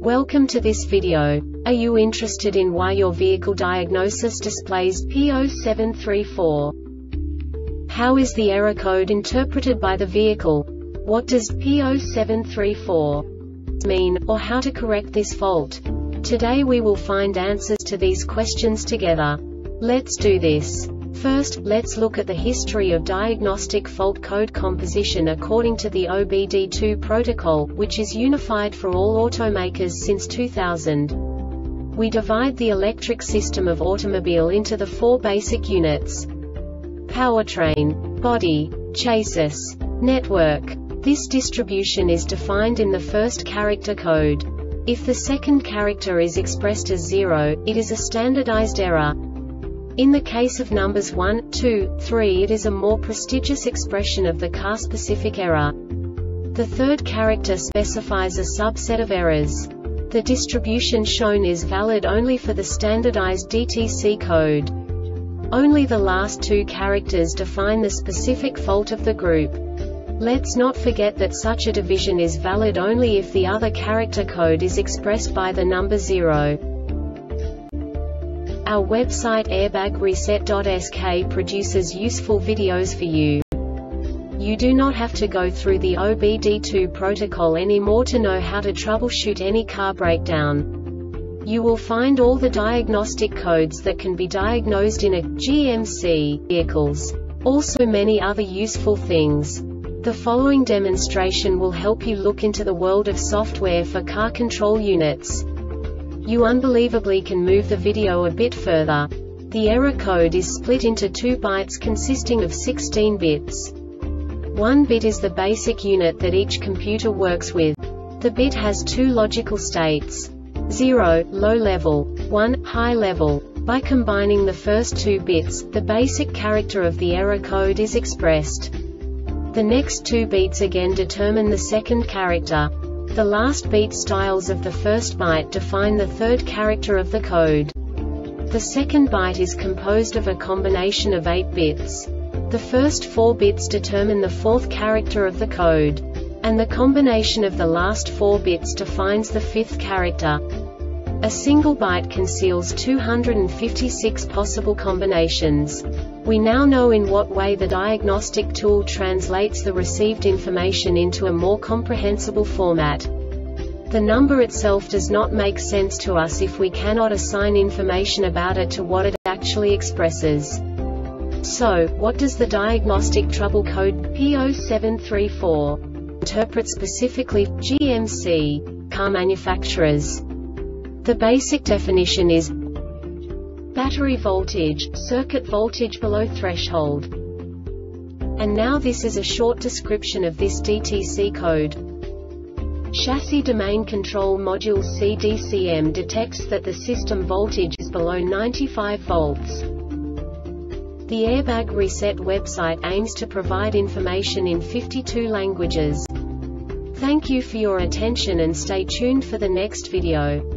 Welcome to this video. Are you interested in why your vehicle diagnosis displays P0734? How is the error code interpreted by the vehicle? What does P0734 mean, or how to correct this fault? Today we will find answers to these questions together. Let's do this. First, let's look at the history of diagnostic fault code composition according to the OBD2 protocol, which is unified for all automakers since 2000. We divide the electric system of automobile into the four basic units: powertrain, body, chassis, network. This distribution is defined in the first character code. If the second character is expressed as 0, it is a standardized error. In the case of numbers 1, 2, 3, it is a more prestigious expression of the car-specific error. The third character specifies a subset of errors. The distribution shown is valid only for the standardized DTC code. Only the last two characters define the specific fault of the group. Let's not forget that such a division is valid only if the other character code is expressed by the number 0. Our website airbagreset.sk produces useful videos for you. You do not have to go through the OBD2 protocol anymore to know how to troubleshoot any car breakdown. You will find all the diagnostic codes that can be diagnosed in a GMC vehicles. Also many other useful things. The following demonstration will help you look into the world of software for car control units. You unbelievably can move the video a bit further. The error code is split into 2 bytes consisting of 16 bits. 1 bit is the basic unit that each computer works with. The bit has 2 logical states: 0, low level, 1, high level. By combining the first 2 bits, the basic character of the error code is expressed. The next 2 beats again determine the second character. The last beat styles of the first byte define the third character of the code. The second byte is composed of a combination of 8 bits. The first 4 bits determine the fourth character of the code. And the combination of the last 4 bits defines the fifth character. A single byte conceals 256 possible combinations. We now know in what way the diagnostic tool translates the received information into a more comprehensible format. The number itself does not make sense to us if we cannot assign information about it to what it actually expresses. So, what does the diagnostic trouble code P0734 interpret specifically for GMC car manufacturers? The basic definition is battery voltage, circuit voltage below threshold. And now this is a short description of this DTC code. Chassis Domain Control Module CDCM detects that the system voltage is below 95 volts. The Airbag Reset website aims to provide information in 52 languages. Thank you for your attention and stay tuned for the next video.